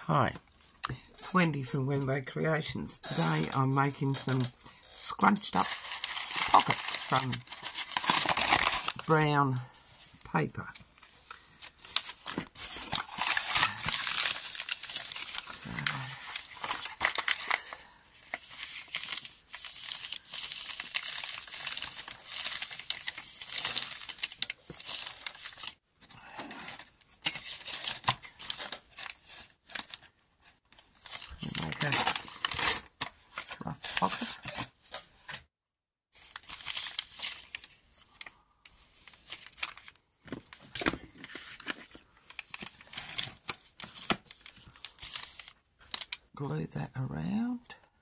Hi, it's Wendy from Wenway Creations. Today I'm making some scrunched up pockets from brown paper. Make a rough pocket. Glue that around.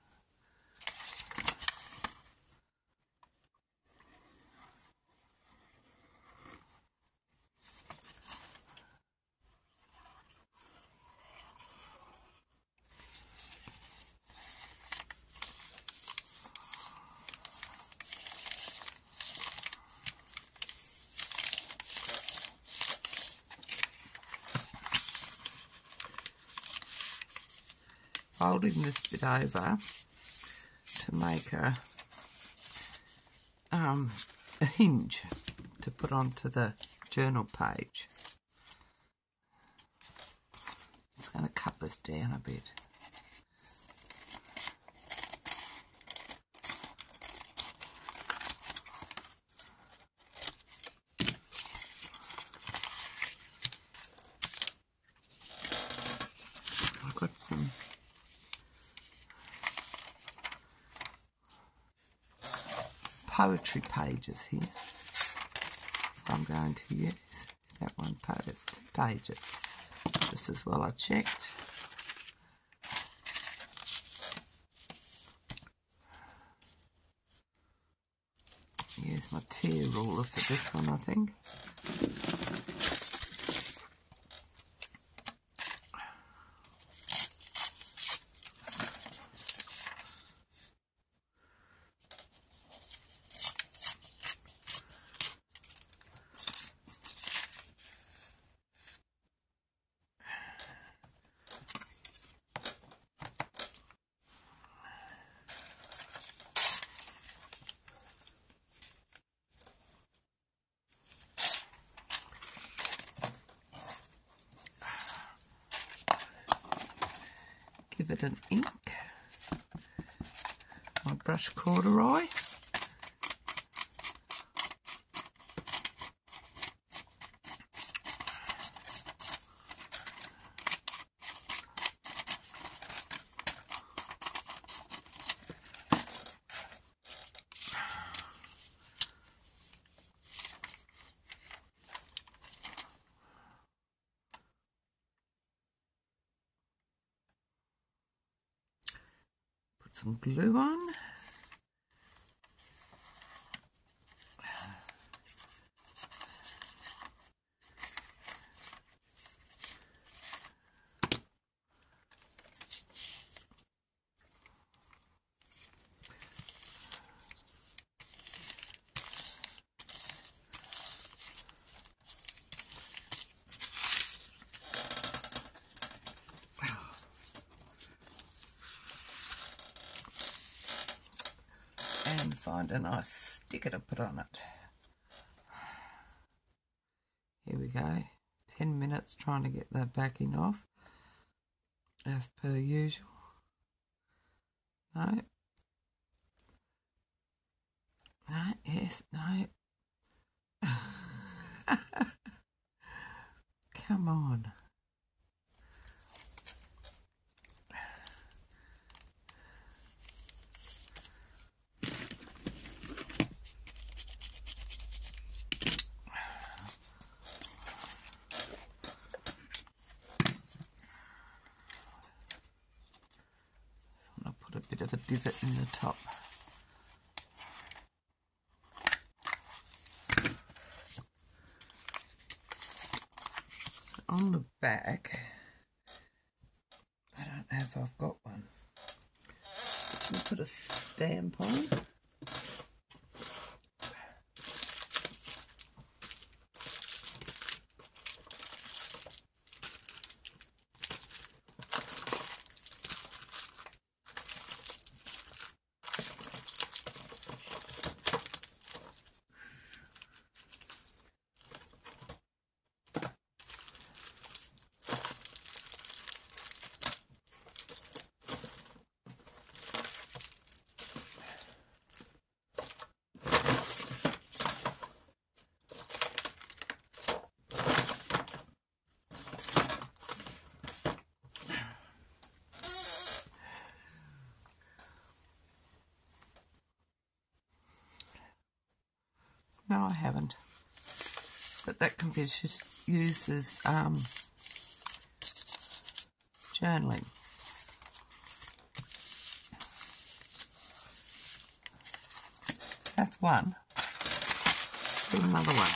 Folding this bit over to make a hinge to put onto the journal page. It's going to cut this down a bit. I've got some poetry pages here. I'm going to use that one page. It's 2 pages, just as well I checked. Use my tear ruler for this one, I think. Give it an ink. My brush corduroy. Some glue on. And find a nice sticker to put on it. Here we go. 10 minutes trying to get the backing off, as per usual. No. No, yes, no. Come on. Put a bit of a divot in the top. On the back, I don't know if I've got one. I'll put a stamp on. I haven't. But that can be just used as journaling. That's one. Do another one.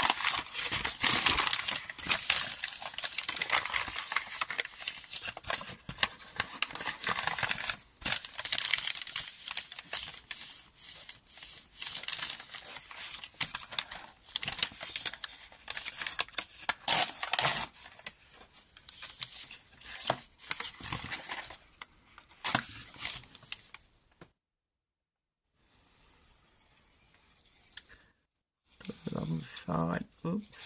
On the side, oops.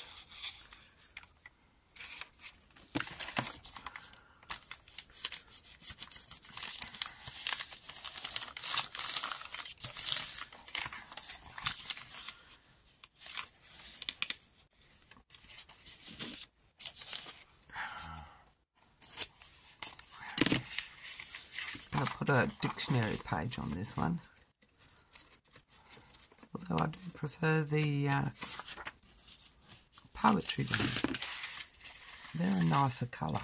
I'll put a dictionary page on this one. Although I do prefer the poetry ones. They're a nicer colour.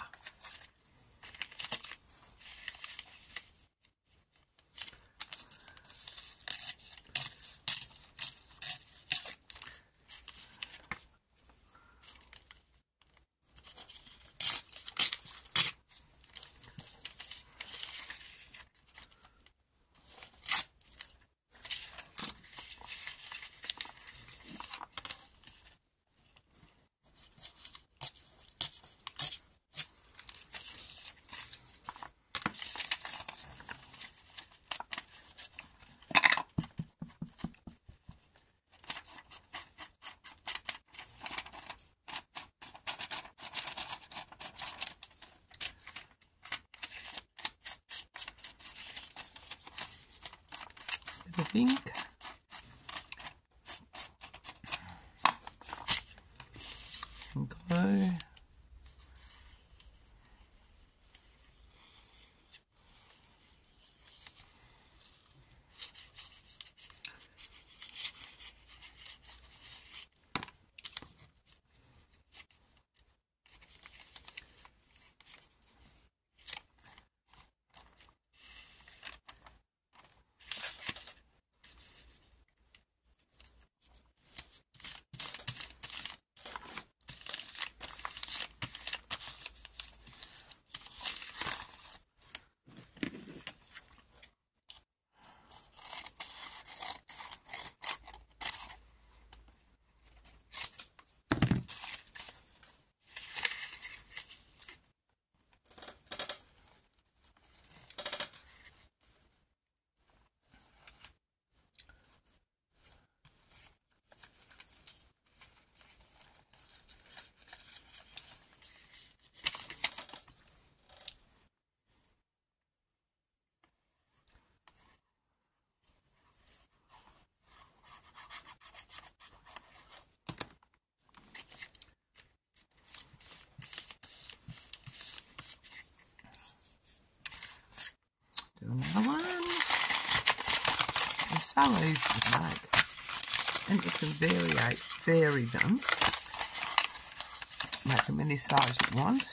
Bit of ink. And glue. Do another one. They're so easy to make. And you can vary them. Make them any size you want.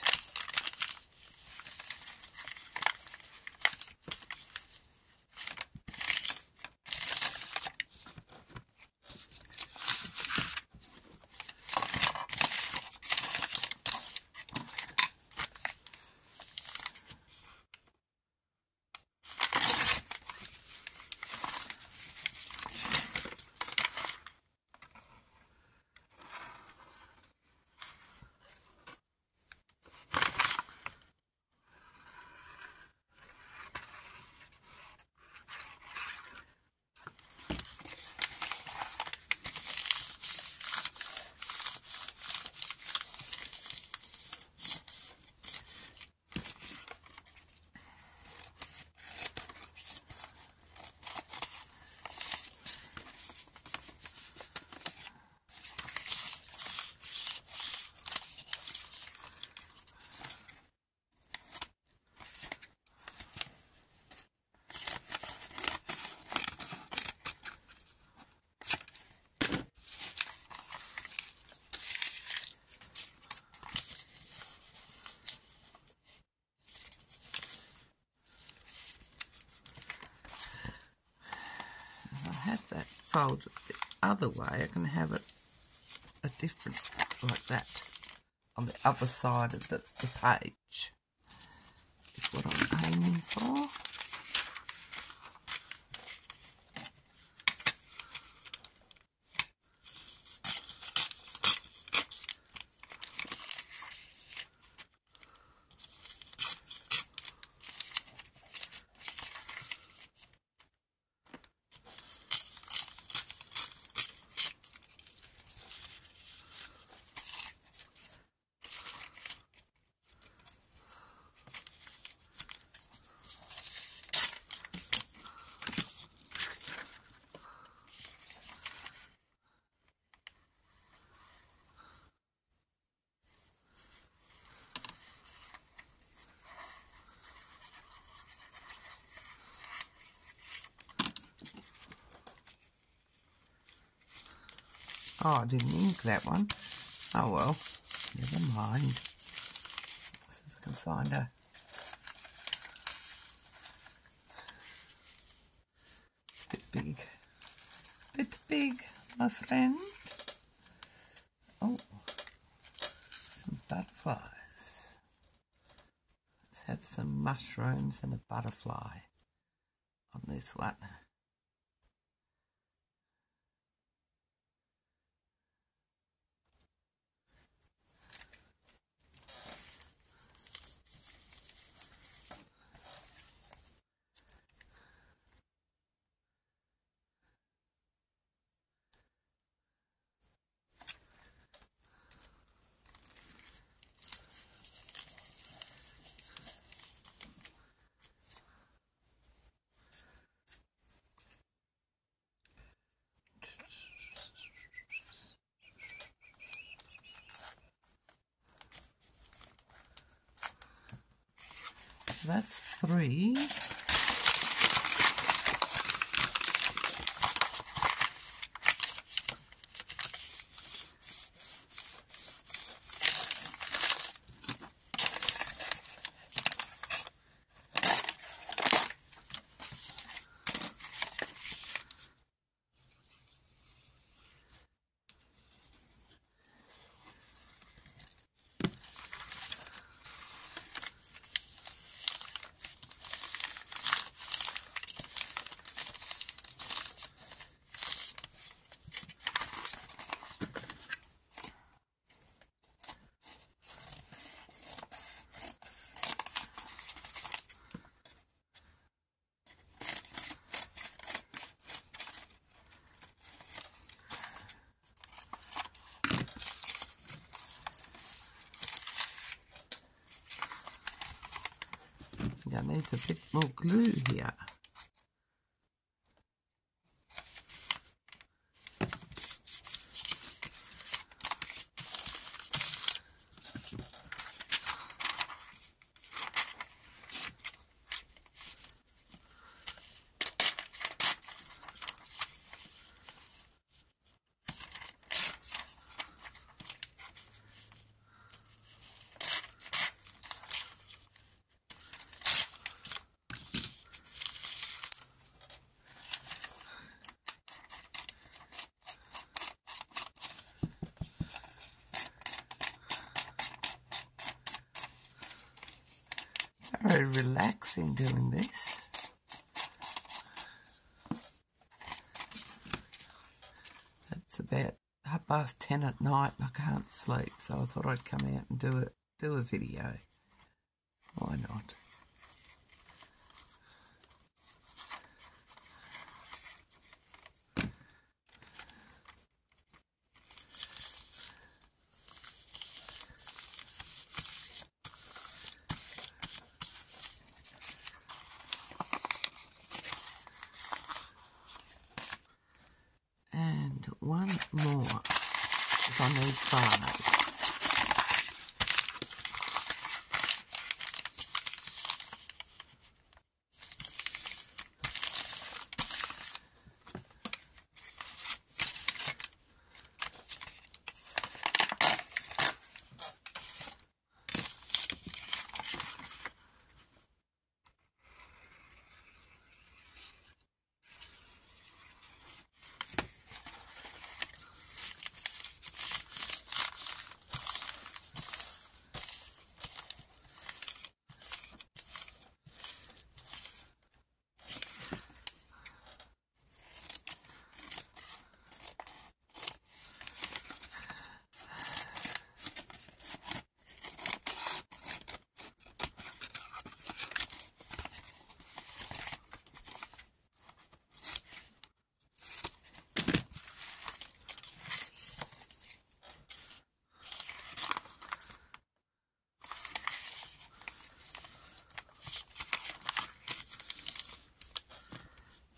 fold it the other way, I can have it a different, like that, on the other side of the page. Is what I'm aiming for. Oh, I didn't ink that one. Oh well, never mind. See if I can find a bit big, my friend. Oh, some butterflies. Let's have some mushrooms and a butterfly on this one. That's 3. I need a bit more glue here. Very relaxing doing this. It's about 10:30 at night and I can't sleep, so I thought I'd come out and do a video. Why not? And one more, if I need 5.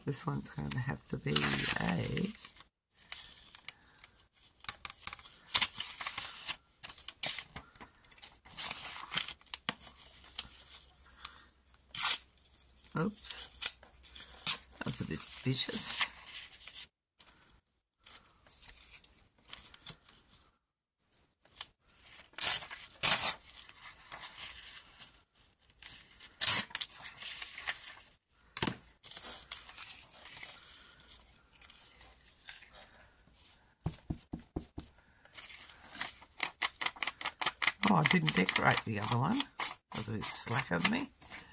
This one's going to have to be a... Oops, that was a bit vicious. Oh, I didn't decorate the other one. That was a bit slack of me.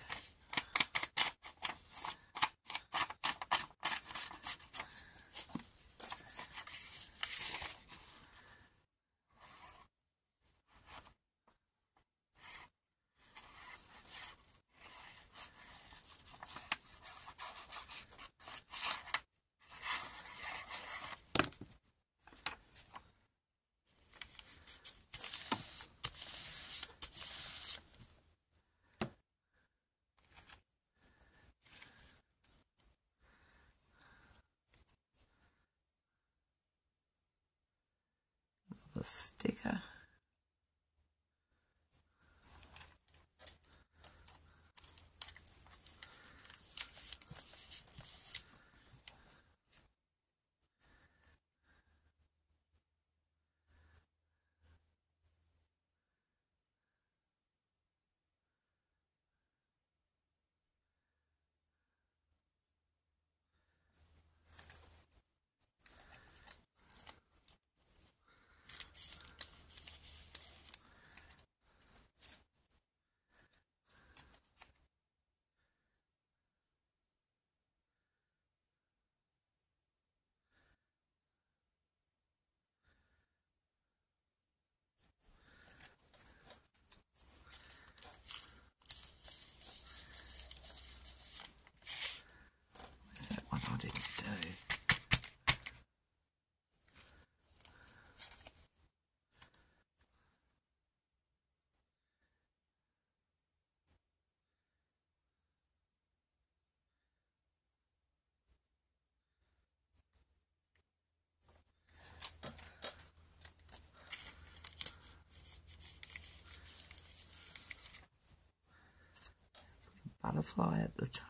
The sticker. What I didn't do. Butterfly at the top.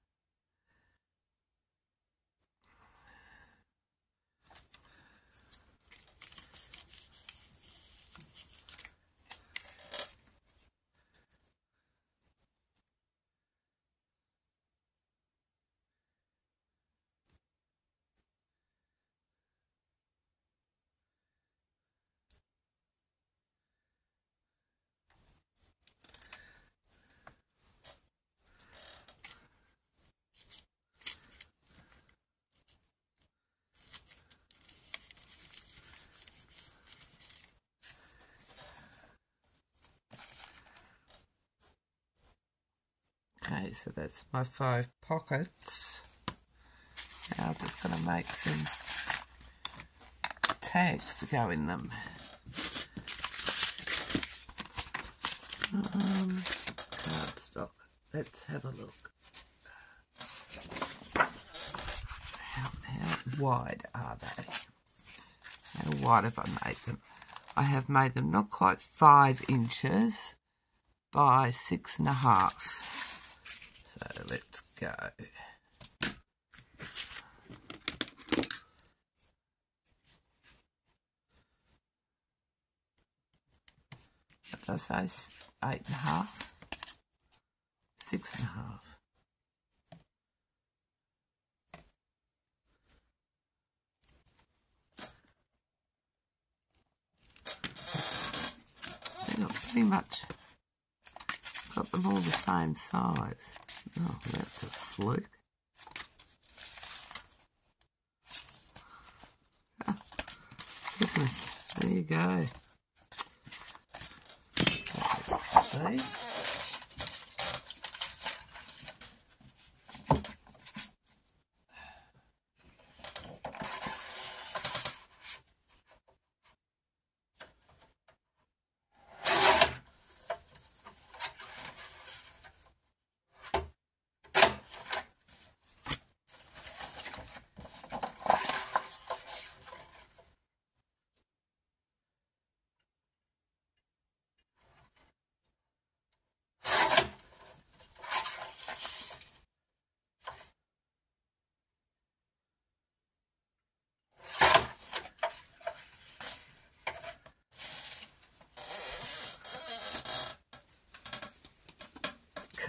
Okay, so that's my 5 pockets. Now I'm just going to make some tags to go in them. Cardstock. Let's have a look. How wide are they? How wide have I made them? I have made them not quite 5 inches by 6.5. So let's go. What did I say? 8.5? 6.5. They look pretty much got them all the same size. Oh, that's a fluke. Oh, goodness, there you go. See?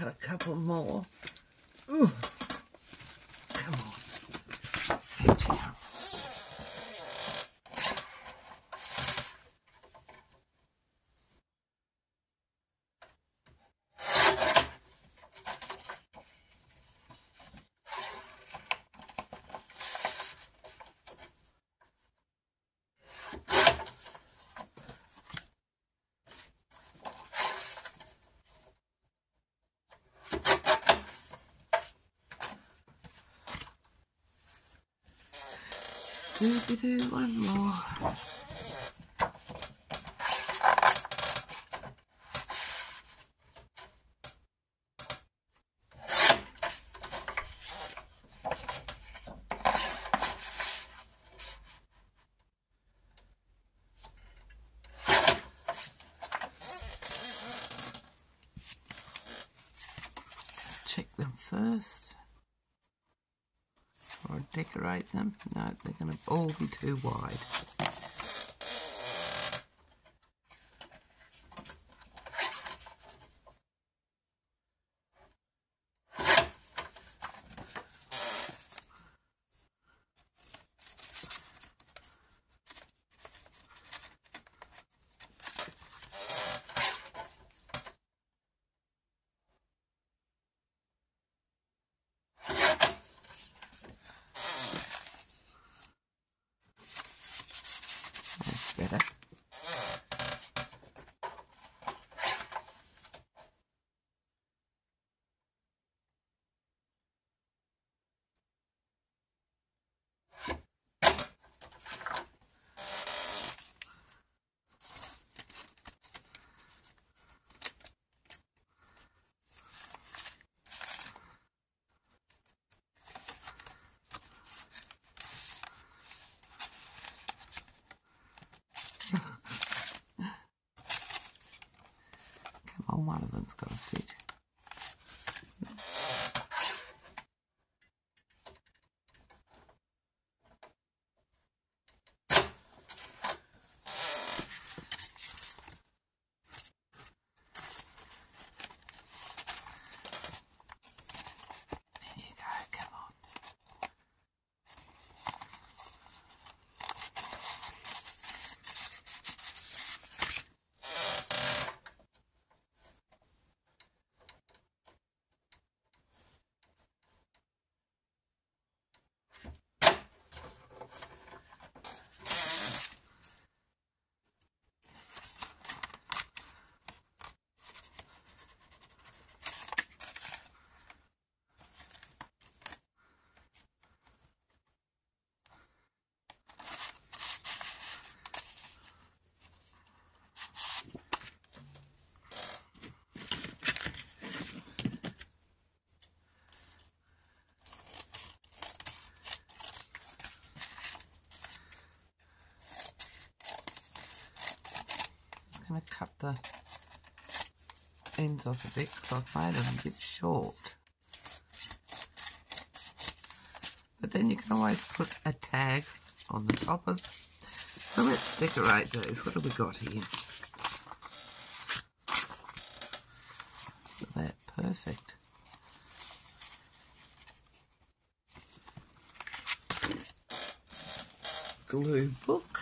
cut a couple more. Ooh. Come on. Here you go. Do one more. Check them first. Or decorate them. No, they're going to all be too wide. Better. Come on, one of them's got to fit. There you go, come on. I'm going to cut the ends off a bit because I've made them a bit short. But then you can always put a tag on the top of. So let's decorate those. What have we got here? Look at that, perfect. Glue book.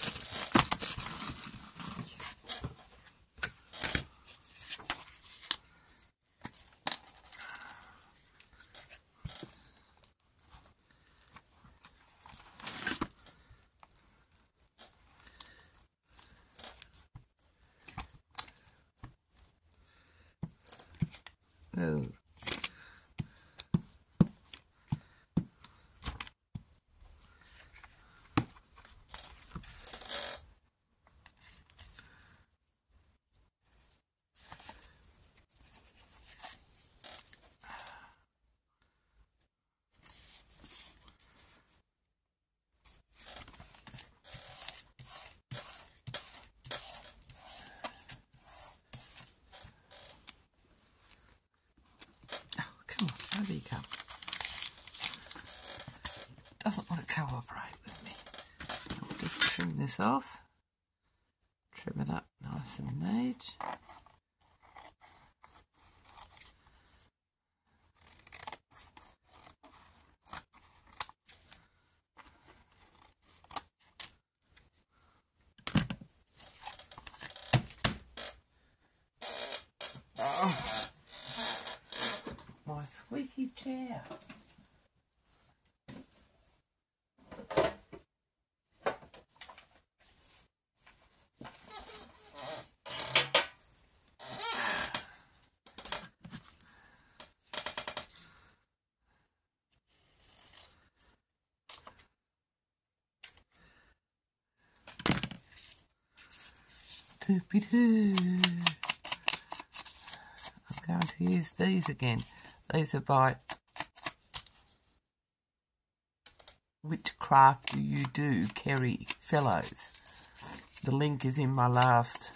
Oh. There you go. Doesn't want to cooperate with me. I'll just trim this off. Trim it up nice and neat. squeaky chair. Doopy-doo. I'm going to use these again. These are by Witchcraft Do You Do, Kerry Fellows. The link is in my last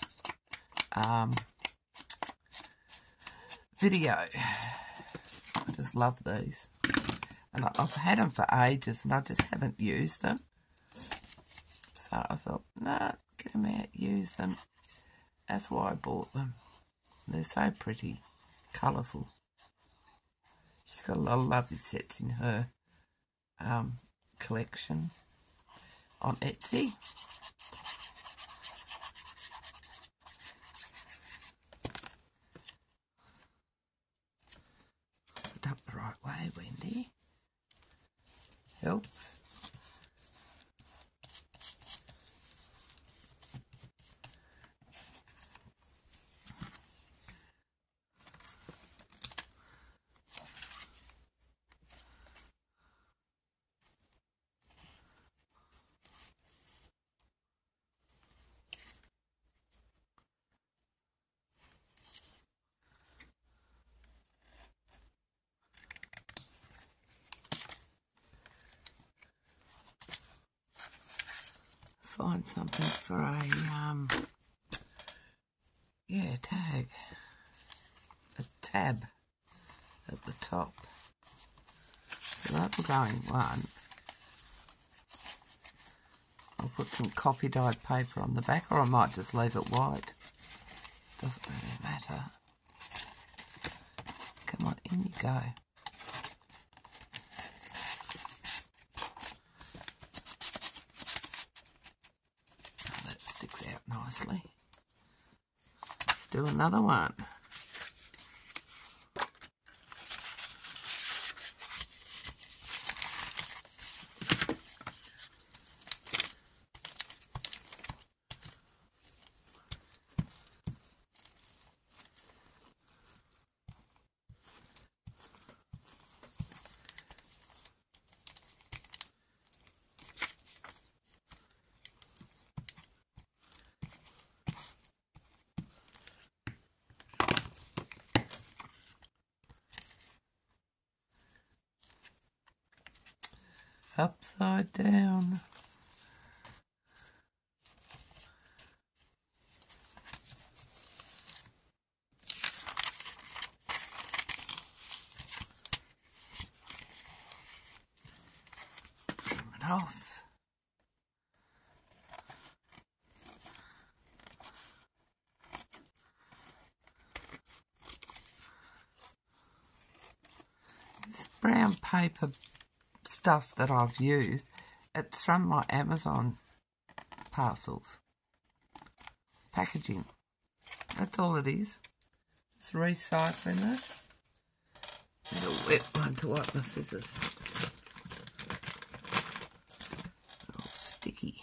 video. I just love these. And I've had them for ages and I just haven't used them. So I thought, no, get them out, use them. That's why I bought them. They're so pretty, colourful. She's got a lot of lovely sets in her collection on Etsy. Put it up the right way, Wendy. Helps. Find something for a tag, a tab at the top. So that will go in one. I'll put some coffee dyed paper on the back, or I might just leave it white. Doesn't really matter. Come on, in you go. Out nicely. Let's do another one. Upside down. Trim it off. This brown paper stuff that I've used, it's from my Amazon parcels. Packaging. That's all it is. Just recycling it. There's a wet one to wipe my scissors. All sticky.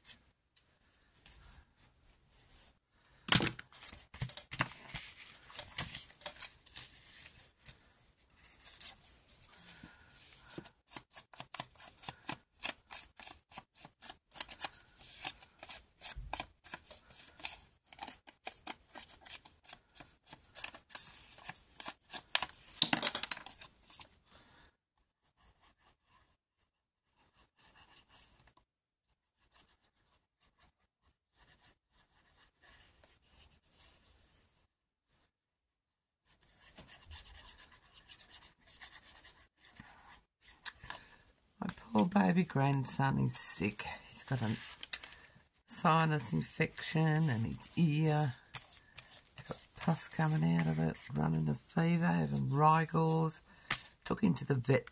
Poor baby grandson is sick. He's got a sinus infection and his ear. He's got pus coming out of it, running a fever, having rigors. Took him to the vet.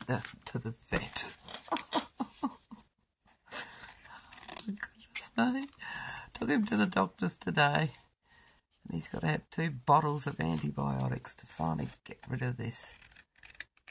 Oh my goodness me. Took him to the doctors today. And he's got to have 2 bottles of antibiotics to finally get rid of this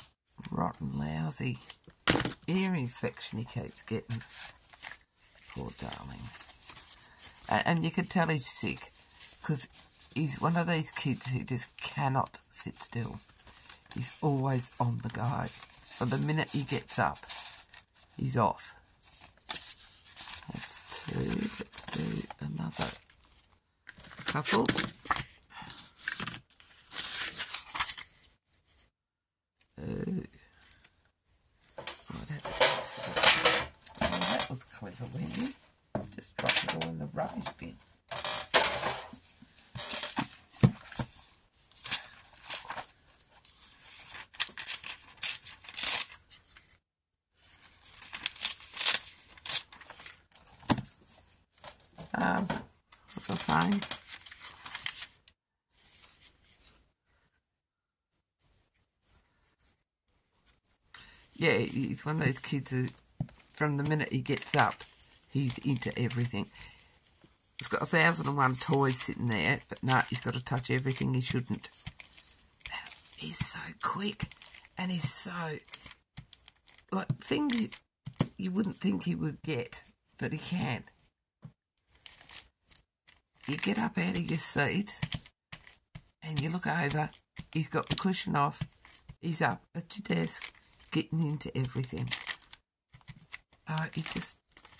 rotten, lousy ear infection he keeps getting. Poor darling. And you can tell he's sick because he's one of these kids who just cannot sit still. He's always on the go. From the minute he gets up, he's off. That's 2. Let's do another couple. That was clever, Wendy. Just drop it all in the rubbish bin. What's I saying? Yeah, he's one of those kids who, from the minute he gets up, he's into everything. He's got 1,001 toys sitting there, but no, he's got to touch everything he shouldn't. He's so quick, and he's so, like, things you wouldn't think he would get, but he can. You get up out of your seat, and you look over, he's got the cushion off, he's up at your desk, getting into everything. Oh, he just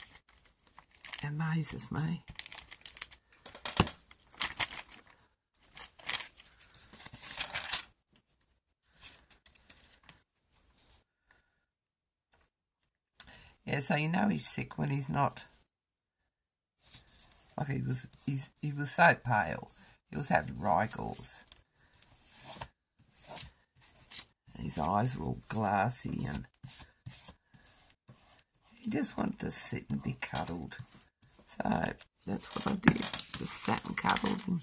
amazes me. Yeah, so you know he's sick when he's not. Like he was so pale. He was having wrigles. His eyes were all glassy and he just wanted to sit and be cuddled. So that's what I did. Just sat and cuddled him.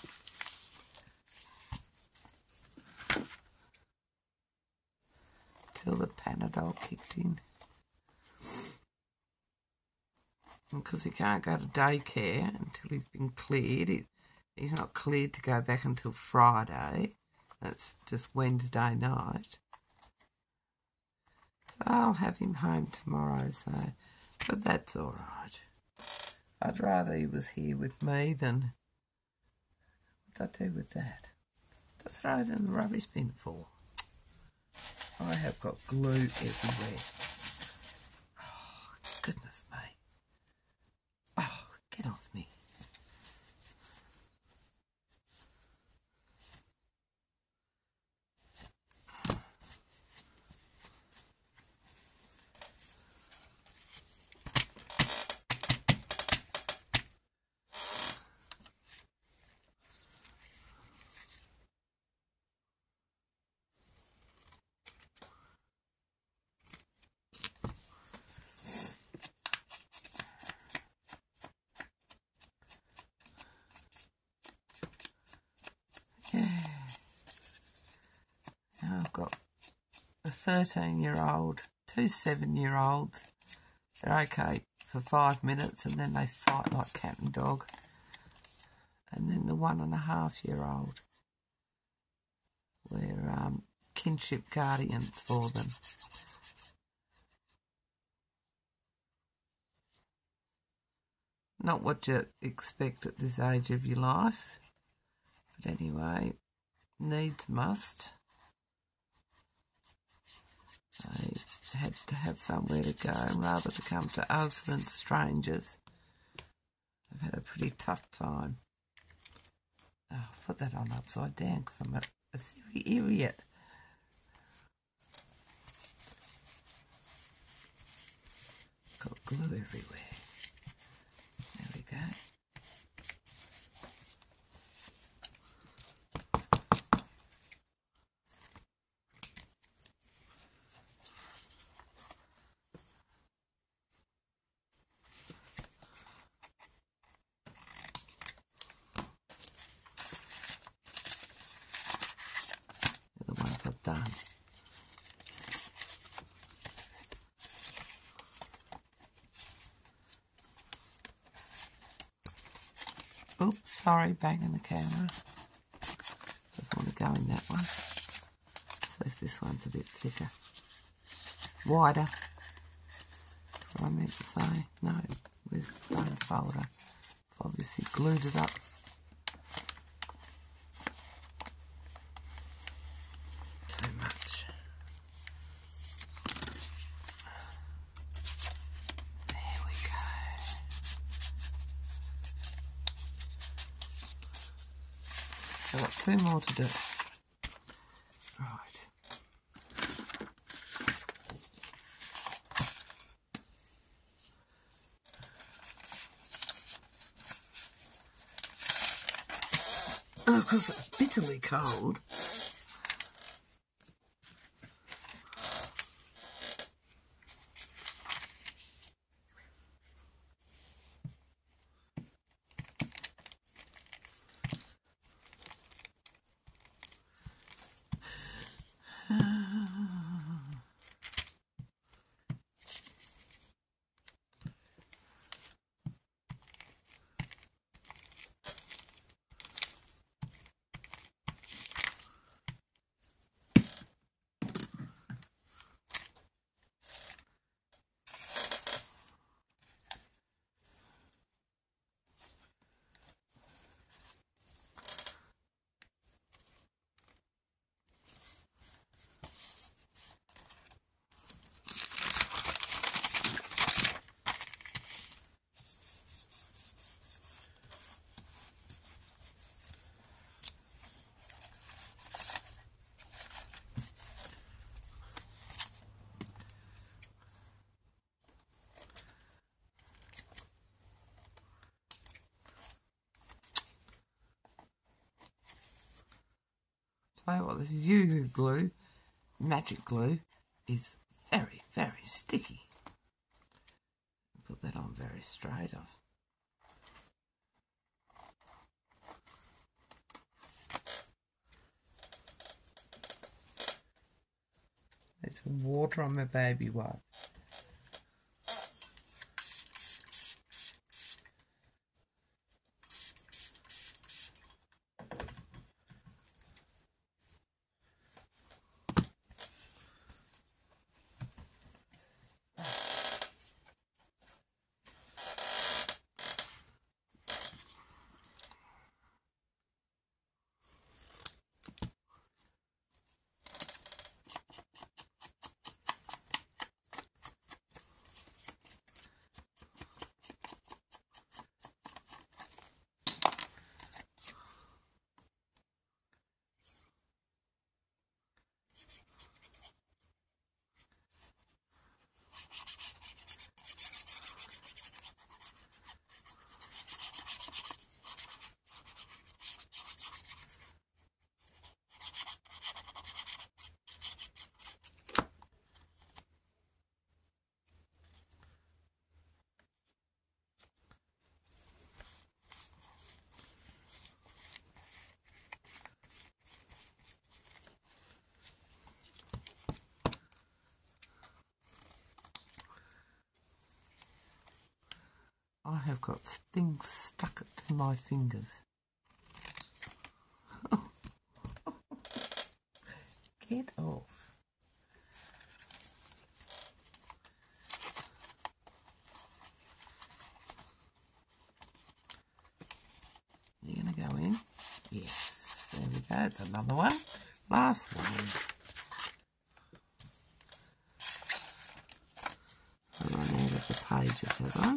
Till the Panadol kicked in. And because he can't go to daycare until he's been cleared. He's not cleared to go back until Friday. That's just Wednesday night. So I'll have him home tomorrow, but that's all right. I'd rather he was here with me than... What'd I do with that? To throw it in the rubbish bin for? I have got glue everywhere. Oh, goodness me. Oh, get off me. Now I've got a 13-year-old, 2 7-year-olds. They're okay for 5 minutes and then they fight like cat and dog. And then the 1.5-year-old. We're kinship guardians for them. Not what you expect at this age of your life. But anyway, needs must. They had to have somewhere to go rather to come to us than strangers. I've had a pretty tough time. Oh, I'll put that on upside down because I'm a silly idiot. Got glue everywhere. There we go. They're the ones I've done. Oops, sorry, banging the camera. Doesn't want to go in that one. So if this one's a bit thicker. wider. That's what I meant to say. No, where's the bone folder? I've obviously glued it up. Too much. There we go. I've got 2 more to do. Right. Oh, because it's bitterly cold. Tell you what, this Yoo-Hoo glue, magic glue, is very, very sticky. Put that on very straight off. There's some water on my baby wipe. I have got things stuck to my fingers. Get off. You're going to go in? Yes. There we go. It's another one. Last one. I run out of the pages, have I?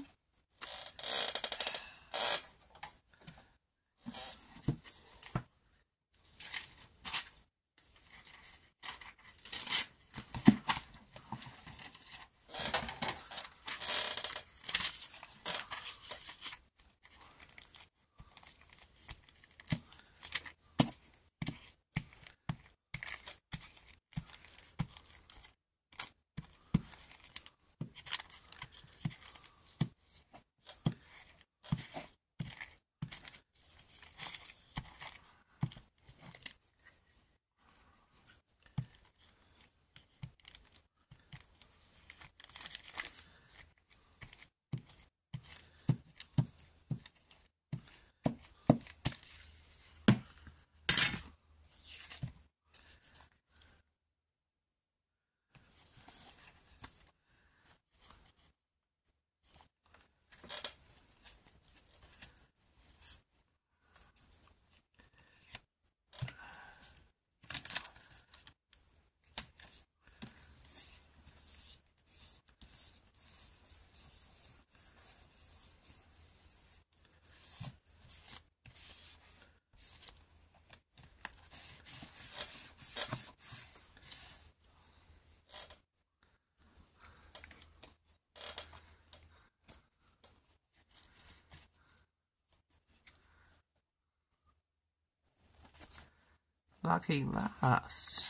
lucky last.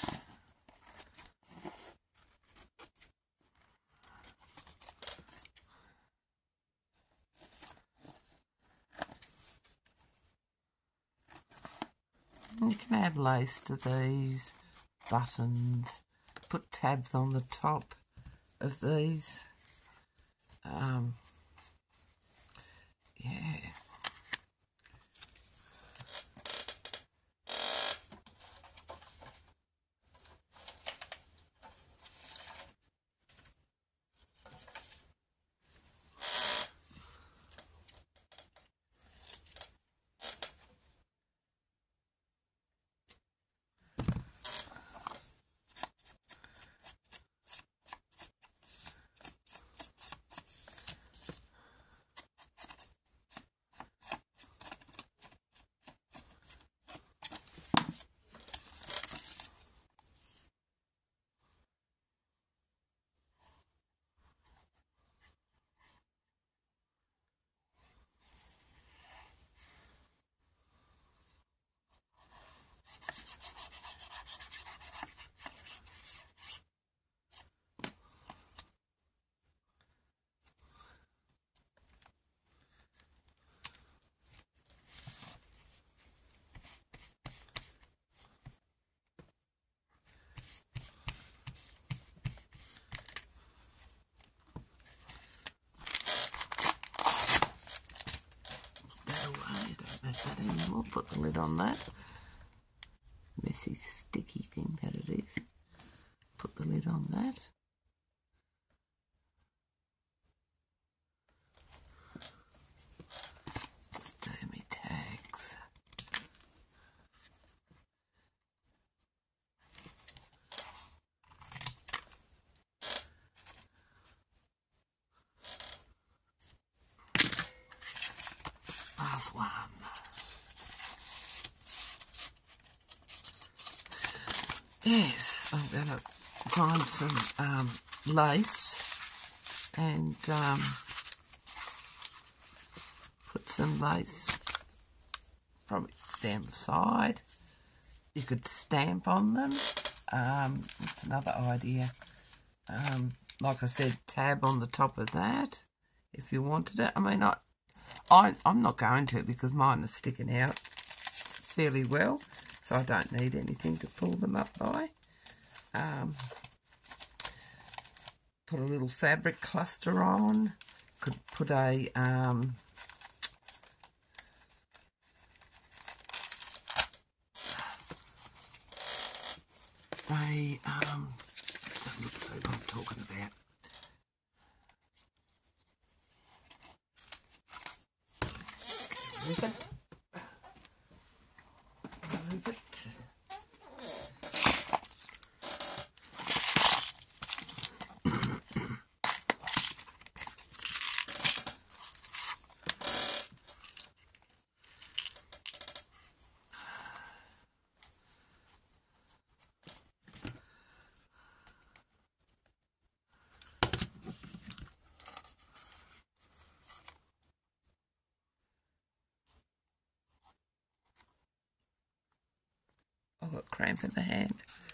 You can add lace to these, buttons, put tabs on the top of these. Yeah. That anymore. Put the lid on that. Messy, sticky thing that it is. Put the lid on that. Just do me tags. Last one. Yes, I'm going to find some lace and put some lace probably down the side. You could stamp on them. That's another idea. Like I said, tab on the top of that if you wanted it. I mean, I'm not going to because mine is sticking out fairly well. So I don't need anything to pull them up by. Put a little fabric cluster on. Could put a that looks like what I'm talking about. Move it. Move it. I've got cramp in the hand.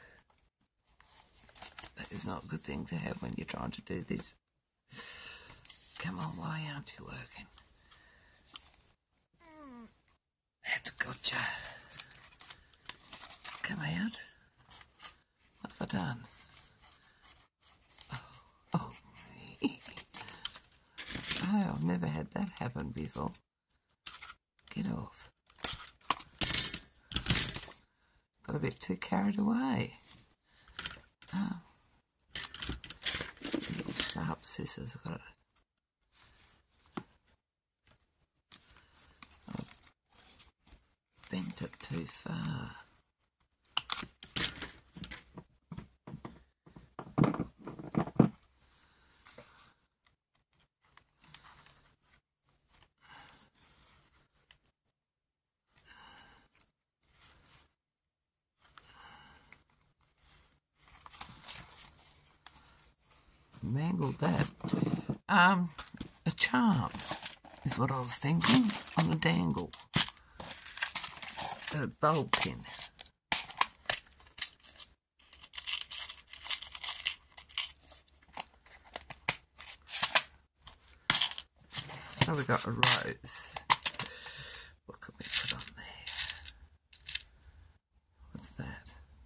That is not a good thing to have when you're trying to do this. Come on, why aren't you working? That's gotcha. Come out. What have I done? Oh. Oh, I've never had that happen before. Get off. Got a bit too carried away. Oh. Little sharp scissors. I've got it. I've bent it too far. Mangled that. A charm is what I was thinking on a dangle. A bulb pin. Now we've got a rose. What can we put on there? What's that?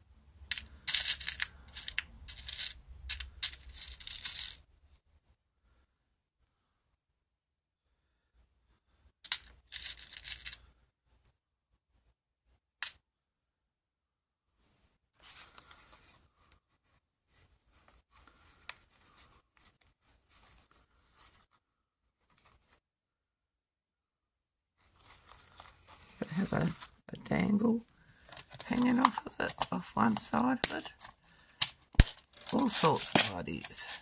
Have a dangle hanging off of it, off one side of it. All sorts of ideas.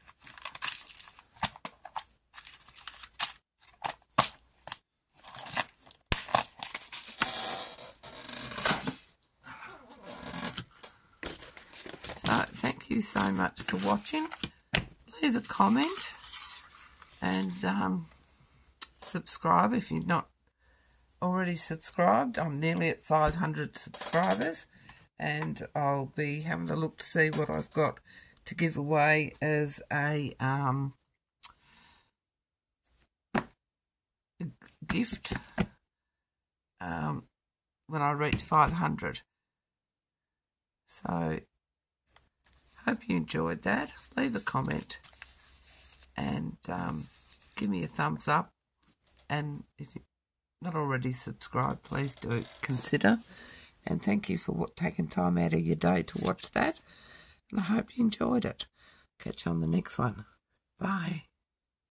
So thank you so much for watching. Leave a comment and subscribe if you've not already subscribed. I'm nearly at 500 subscribers, and I'll be having a look to see what I've got to give away as a gift when I reach 500. So hope you enjoyed that. Leave a comment and give me a thumbs up, and if you not already subscribed, please do consider. And thank you for taking time out of your day to watch that. And I hope you enjoyed it. Catch you on the next one. Bye.